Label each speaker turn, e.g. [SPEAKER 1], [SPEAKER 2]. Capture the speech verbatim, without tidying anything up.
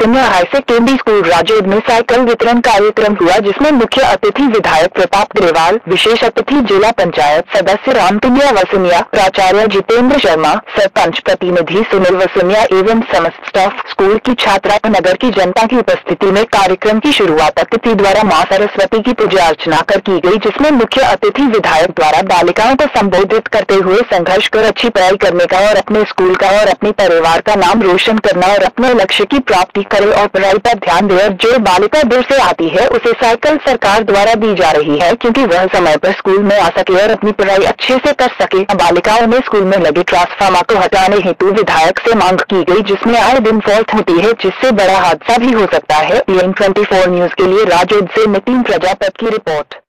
[SPEAKER 1] Senior high secondary school Rajaud में cycle वितरण कार्यक्रम हुआ, जिसमें मुख्य अतिथि विधायक प्रताप ग्रेवाल, विशेष अतिथि जिला पंचायत सदस्य रामपिंडिया वसुनिया, प्राचार्य जितेंद्र शर्मा, सरपंच प्रतिनिधि सुनील वसुनिया एवं समस्त स्टाफ, स्कूल की छात्रा नगर की जनता की उपस्थिति में कार्यक्रम की शुरुआत अतिथि द्वारा मां सरस्वती की पूजा अर्चना कर की गई, जिसमें मुख्य अतिथि विधायक द्वारा बालिकाओं को संबोधित करते हुए संघर्ष कर अच्छी पढ़ाई करने का और अपने स्कूल का और अपने परिवार का नाम रोशन करना और अपने लक्ष्य की प्राप्ति करे और पढ़ाई पर ध्यान दे, और जो बालिका दूर से आती है उसे साइकिल सरकार द्वारा दी जा रही है क्योंकि वह समय पर स्कूल में आ सके और अपनी पढ़ाई अच्छे से कर सके। बालिकाओं ने स्कूल में लगे ट्रांसफार्मर को हटाने हेतु विधायक से मांग की गई, जिसमें आए दिन फॉल्ट होती है, जिससे बड़ा हादसा भी हो सकता है। पी एन चौबीस न्यूज के लिए राजौद से नितिन प्रजापत की रिपोर्ट।